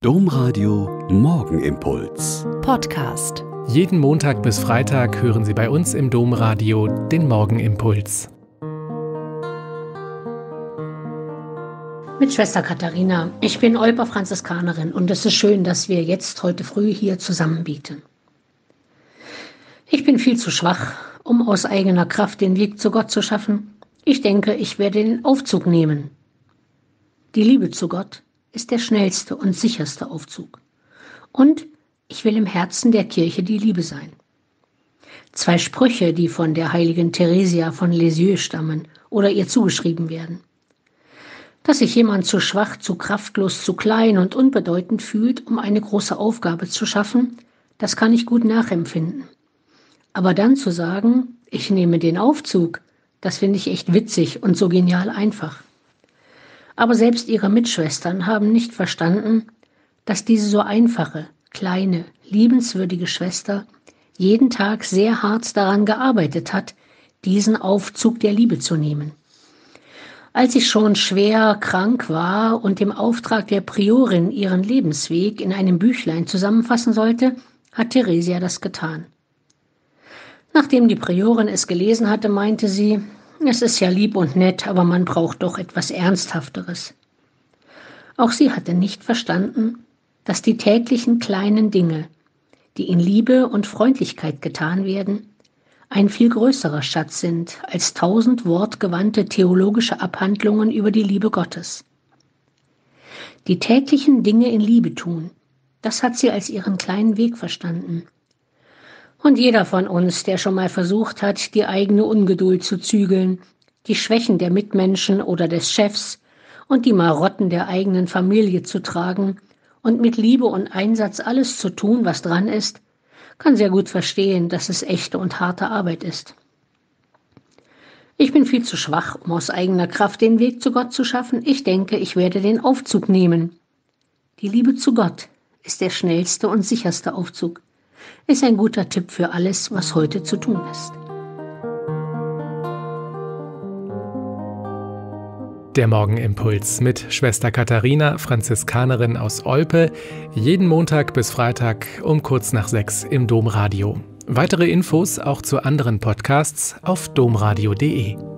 Domradio Morgenimpuls. Podcast. Jeden Montag bis Freitag hören Sie bei uns im Domradio den Morgenimpuls. Mit Schwester Katharina. Ich bin Olper Franziskanerin und es ist schön, dass wir jetzt heute früh hier zusammen beten. Ich bin viel zu schwach, um aus eigener Kraft den Weg zu Gott zu schaffen. Ich denke, ich werde den Aufzug nehmen. Die Liebe zu Gott ist der schnellste und sicherste Aufzug. Und ich will im Herzen der Kirche die Liebe sein. 2 Sprüche, die von der heiligen Theresia von Lisieux stammen oder ihr zugeschrieben werden. Dass sich jemand zu schwach, zu kraftlos, zu klein und unbedeutend fühlt, um eine große Aufgabe zu schaffen, das kann ich gut nachempfinden. Aber dann zu sagen, ich nehme den Aufzug, das finde ich echt witzig und so genial einfach. Aber selbst ihre Mitschwestern haben nicht verstanden, dass diese so einfache, kleine, liebenswürdige Schwester jeden Tag sehr hart daran gearbeitet hat, diesen Aufzug der Liebe zu nehmen. Als ich schon schwer krank war und im Auftrag der Priorin ihren Lebensweg in einem Büchlein zusammenfassen sollte, hat Theresia das getan. Nachdem die Priorin es gelesen hatte, meinte sie, es ist ja lieb und nett, aber man braucht doch etwas Ernsthafteres. Auch sie hatte nicht verstanden, dass die täglichen kleinen Dinge, die in Liebe und Freundlichkeit getan werden, ein viel größerer Schatz sind als 1000 wortgewandte theologische Abhandlungen über die Liebe Gottes. Die täglichen Dinge in Liebe tun, das hat sie als ihren kleinen Weg verstanden. Und jeder von uns, der schon mal versucht hat, die eigene Ungeduld zu zügeln, die Schwächen der Mitmenschen oder des Chefs und die Marotten der eigenen Familie zu tragen und mit Liebe und Einsatz alles zu tun, was dran ist, kann sehr gut verstehen, dass es echte und harte Arbeit ist. Ich bin viel zu schwach, um aus eigener Kraft den Weg zu Gott zu schaffen. Ich denke, ich werde den Aufzug nehmen. Die Liebe zu Gott ist der schnellste und sicherste Aufzug. Ist ein guter Tipp für alles, was heute zu tun ist. Der Morgenimpuls mit Schwester Katharina, Franziskanerin aus Olpe, jeden Montag bis Freitag um kurz nach 6 im Domradio. Weitere Infos auch zu anderen Podcasts auf domradio.de.